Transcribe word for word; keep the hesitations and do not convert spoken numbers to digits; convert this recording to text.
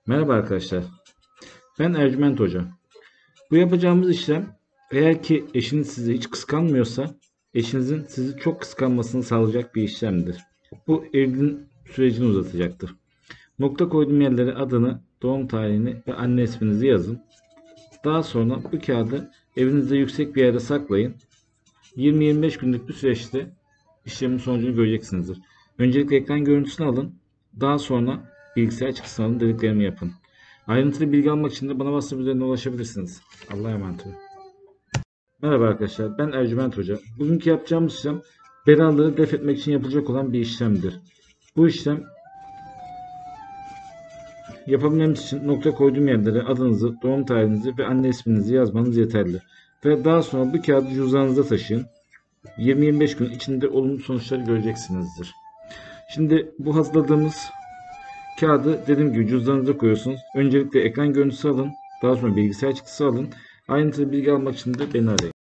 Merhaba arkadaşlar. Ben Ercüment Hoca. Bu yapacağımız işlem eğer ki eşiniz sizi hiç kıskanmıyorsa eşinizin sizi çok kıskanmasını sağlayacak bir işlemdir. Bu evliliğin sürecini uzatacaktır. Nokta koyduğum yerlere adını, doğum tarihini ve anne isminizi yazın. Daha sonra bu kağıdı evinizde yüksek bir yerde saklayın. yirmi yirmi beş günlük bir süreçte işlemin sonucunu göreceksinizdir. Öncelikle ekran görüntüsünü alın. Daha sonra bilgisayar çıktısını alın, dediklerimi yapın. Ayrıntılı bilgi almak için de bana WhatsApp üzerinden ulaşabilirsiniz. Allah'a emanet olun. Merhaba arkadaşlar, ben Ercüment Hoca. Bugünkü yapacağımız işlem belaları def etmek için yapılacak olan bir işlemdir. Bu işlem yapabilmemiz için nokta koyduğum yerlere adınızı, doğum tarihinizi ve anne isminizi yazmanız yeterli. Ve daha sonra bu kağıdı cüzdanınıza taşıyın. yirmi yirmi beş gün içinde olumlu sonuçları göreceksinizdir. Şimdi bu hazırladığımız kağıdı dediğim gibi cüzdanınıza koyuyorsunuz. Öncelikle ekran görüntüsü alın. Daha sonra bilgisayar çıktısı alın. Ayrıntılı bilgi almak için de beni arayın.